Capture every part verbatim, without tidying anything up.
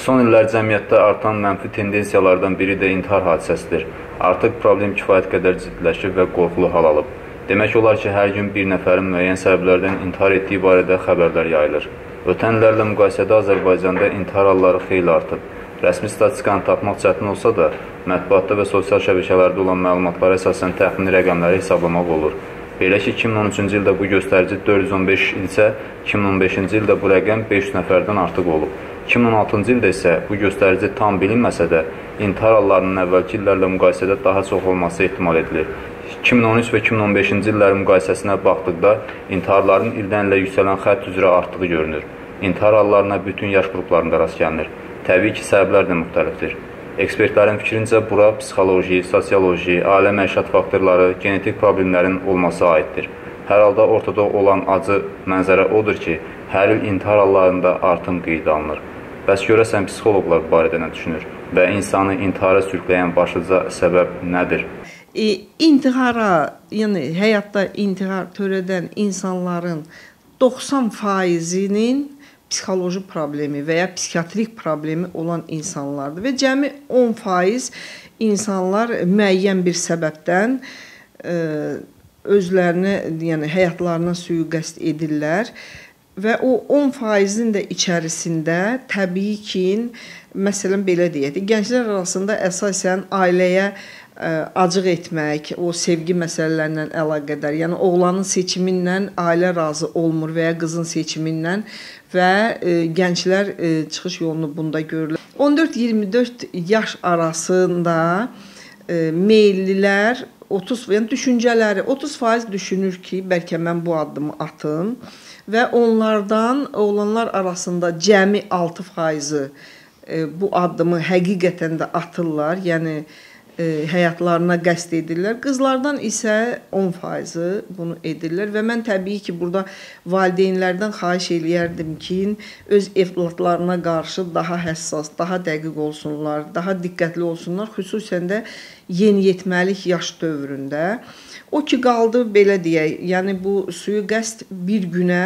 Son illər cəmiyyətdə artan mənfi tendensiyalardan biri də intihar hadisəsidir. Artıq problem kifayət qədər ciddiləşib və qorxulu hal alıb. Demək olar ki, hər gün bir nəfərin müəyyən səbəblərdən intihar etdiyi barədə xəbərlər yayılır. Ötən illərlə müqayisədə Azərbaycanda intihar halları xeyli artıb. Rəsmi statistikanı tapmaq çətin olsa da, mətbuatda və sosial şəbəkələrdə olan məlumatlara əsasən təxmini rəqəmləri hesablamaq olur. Belə ki, iki min on üçüncü ildə bu göstərici dörd yüz on beş idisə, iki min on beşinci ildə bu rəqəm beş yüz nəfərdən artıq olub. iki min on altıncı ildə isə bu göstərici tam bilinməsə də, intihar hallarının əvvəlki illərlə müqayisədə daha çox olması ehtimal edilir. iki min on üç və iki min on beşinci illərin müqayisəsinə baxdıqda, intiharların ildən ilə yüksələn xətt üzrə artdığı görünür. İntihar hallarına bütün yaş qruplarında rast gəlinir. Təbii ki, səbəblər də müxtəlifdir. Ekspertlərin fikrincə, bura psixoloji, sosioloji, ailə məişət faktorları, genetik problemlərin olması aiddir. Hər halda ortada olan acı mənzərə odur ki, hər il intihar hallarında artım qeydə alınır. Bəs görəsən psixoloqlar bu barədə nə düşünür və insanı intihara sürükləyən başlıca səbəb nədir? E, intihara, yəni həyatda intihar törədən insanların doxsan faizinin psixoloji problemi və ya psixiatrik problemi olan insanlardır və cəmi on faiz insanlar müəyyən bir səbəbdən e, özlərini, yəni həyatlarına sui-qəsd edirlər və o on faizin də içərisində təbii ki, məsələn belə deyək, gənclər arasında əsasən ailəyə acıq etmək, o sevgi məsələlərindən əlaqədar, yəni oğlanın seçimindən ailə razı olmur və ya qızın seçimindən və e, gənclər e, çıxış yolunu bunda görürlər. on dörd iyirmi dörd yaş arasında e, meyllilər otuz, yəni düşüncələri otuz faiz düşünür ki, bəlkə mən bu addımı atım və onlardan oğlanlar arasında cəmi altı faizi e, bu addımı həqiqətən də atırlar, yəni həyatlarına qəsd edirlər. Qızlardan isə on faizi bunu edirlər və mən təbii ki, burada valideynlərdən xahiş eləyərdim ki, öz evladlarına qarşı daha həssas, daha dəqiq olsunlar, daha diqqətli olsunlar, xüsusən də yeniyetməlik yaş dövründə. O ki, qaldı, belə deyək, yəni bu sui-qəsd bir günə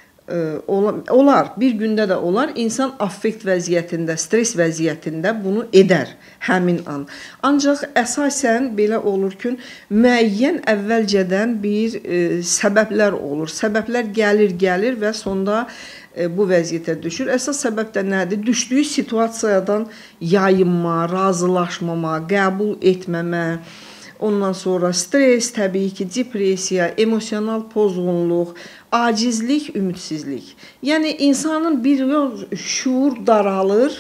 olar, bir gündə də olar, insan affekt vəziyyətində, stres vəziyyətində bunu edər həmin an. Ancaq əsasən belə olur ki, müəyyən əvvəlcədən bir e, səbəblər olur. Səbəblər gəlir, gəlir və sonda e, bu vəziyyətə düşür. Əsas səbəb də nədir? Düşdüyü situasiyadan yayınma, razılaşmama, qəbul etməmə, ondan sonra stres, təbii ki, depressiya, emosional pozğunluq, acizlik, ümidsizlik. Yəni, insanın bir şuur daralır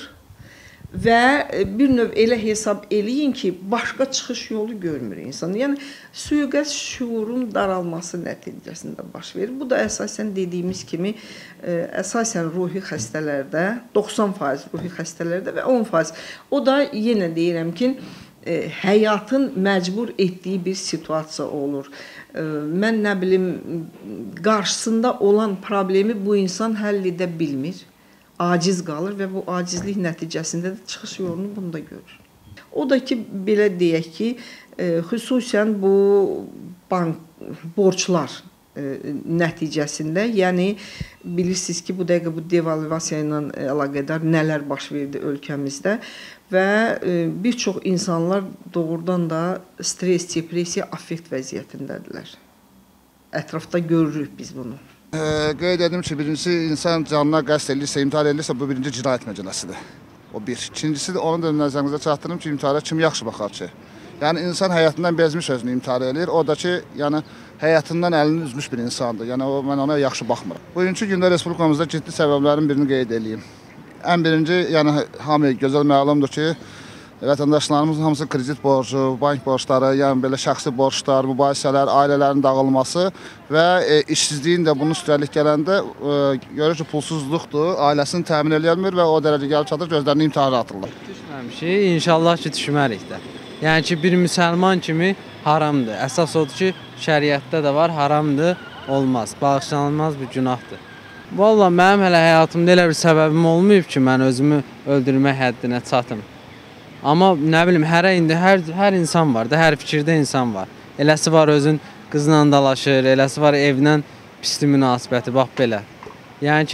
və bir növ elə hesab eləyin ki, başqa çıxış yolu görmür insan. Yəni, sui-qəsd şuurun daralması nəticəsində baş verir. Bu da əsasən dediyimiz kimi, əsasən ruhi xəstələrdə, doxsan faiz ruhi xəstələrdə və on faiz. O da yenə deyirəm ki, həyatın məcbur etdiyi bir situasiya olur. Mən nə bilim, qarşısında olan problemi bu insan həll edə bilmir, aciz qalır və bu acizlik nəticəsində də çıxış yolunu bunda görür. O da ki, belə deyək ki, xüsusən bu bank, borclar nəticəsində, yəni bilirsiniz ki, bu dəqiqə bu devalvasiya ilə əlaqədar nələr baş verdi ölkəmizdə və bir çox insanlar doğrudan da stres, depressiya, affekt vəziyyətindədirlər. Ətrafda görürük biz bunu. E, qeyd edim ki, birincisi insan canına qəsd edirsə, imtihar edirsə, bu birinci cinayət məcəlləsidir. O bir. İkincisi də onu da nəzərinizə çatdırım ki, imtihara kim yaxşı baxar ki? Yəni insan həyatından bezmiş özünü imtihar edir. O da ki, yəni həyatından əlini üzmüş bir insandır. Yəni o, mən ona yaxşı baxmıram. Bugünkü gündə Respublikamızda ciddi səbəblərin birini qeyd edeyim. Ən birinci, yəni hamı gözəl məlumdur ki, vətəndaşlarımızın hamısı kredit borcu, bank borçları, yəni belə şəxsi borçlar, mübahisələr, ailələrin dağılması və e, işsizliyin də bunun üstəlik gələndə e, görür ki, pulsuzluqdur, ailəsini təmin edilmir və o dərəcə gəlib çatır, gözlərini imtihara atırlar. Düşməmişik, inşallah ki, düşmərik də. Yəni ki, bir müsəlman kimi haramdır. Əsas odur ki, şəriətdə də var, haramdır, olmaz, bağışlanılmaz bir günahdır. Valla mənim hələ həyatımda elə bir səbəbim olmayıb ki, mən özümü öldürmək həddinə çatım. Amma nə bilim, hər, indi, hər, hər insan var da, hər fikirdə insan var. Eləsi var özün qızla dalaşır, eləsi var evlə pisli münasibəti, bax belə. Yəni ki,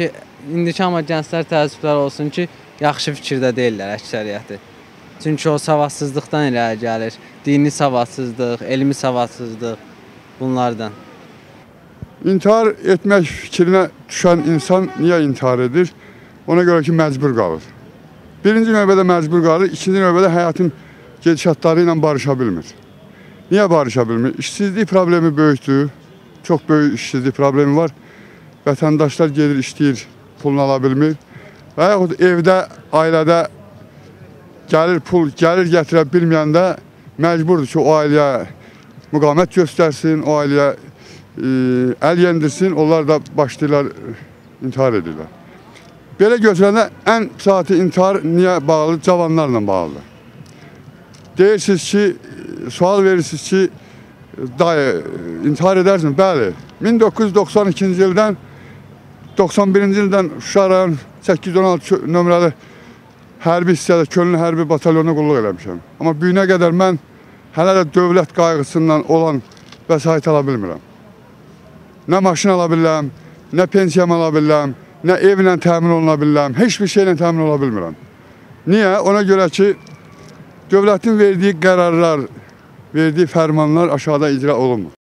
indiki amma gənclər təəssüflər olsun ki, yaxşı fikirdə deyirlər əksəriyyəti. Çünki o savadsızlıqdan irəli gəlir. Dini savadsızlıq, elmi savadsızlıq bunlardan. İntihar etmək fikrinə düşən insan niyə intihar edir? Ona görə ki, məcbur qalır. Birinci növbədə məcbur qalır, ikinci növbədə həyatın gedişatları ilə barışa bilmir. Niyə barışa bilmir? İşsizlik problemi böyükdür. Çox böyük işsizlik problemi var. Vətəndaşlar gedir, işləyir, pulunu ala bilmir. Və yaxud evdə, ailədə gəlir pul, gəlir gətirə bilməyəndə məcburdur ki, o ailəyə müqamət göstərsin, o ailəyə e, əl yendirsin, onlar da başlayırlar, intihar edirlər. Belə götürəndə ən saati intihar niyə bağlı? Cavanlarla bağlıdır. Deyirsiniz ki, sual verirsiniz ki, dayı, intihar edərsin. Bəli, min doqquz yüz doxsan ikinci ildən doxsan birinci ildən Şuşa rayon səkkiz yüz on altı nömrəli hərbi hissədə, Könüllü hərbi batalyonuna qulluq eləmişəm. Amma bu günə qədər mən hələ də dövlət qayğısından olan vəsait ala bilmirəm. Nə maşın ala bilirəm, nə pensiyam ala bilirəm, nə evlə təmin oluna bilirəm, heç bir şeylə təmin ola bilmirəm. Niyə? Ona görə ki, dövlətin verdiyi qərarlar, verdiyi fərmanlar aşağıda icra olunmur.